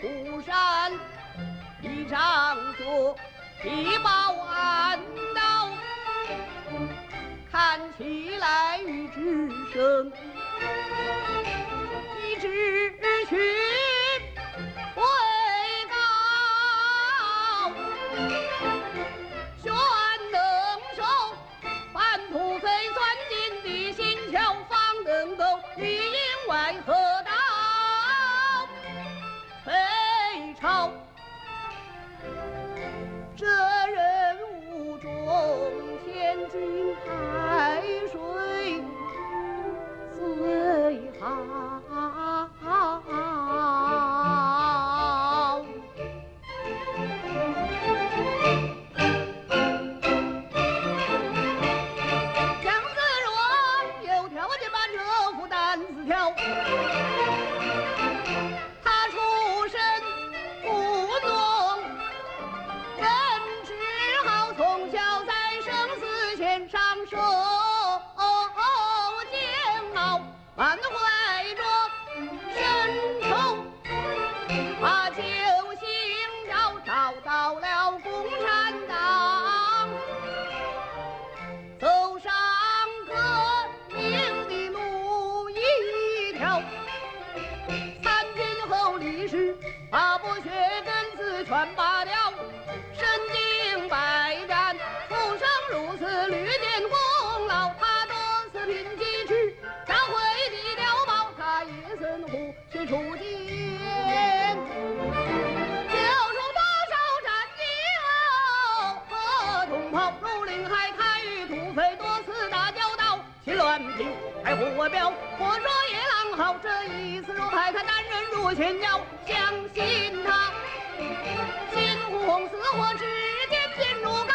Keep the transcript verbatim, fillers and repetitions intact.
虎山，一仗着一把弯刀，看起来与之生，一直去为高，旋能手，半途飞钻进地心桥，方能够里应外合道飞朝。这人物中千金海水最好。杨子若有条件把这副担子挑，他出身不农，人只好从小在生死线上受煎熬，满怀着深仇，把救星找找到了共产党，走上革命的路一条，参军后历史把剥削根子全拔掉，身经百战，浮生如此屡建功劳，他多次拼机去找回的碉堡，他也曾虎去出剑，救出多少战友和同胞，如临海开与土匪多次打交道，秦乱平还火标，火说野狼好，这一次若派他单人入前腰，相信他心红似火，指尖进入高。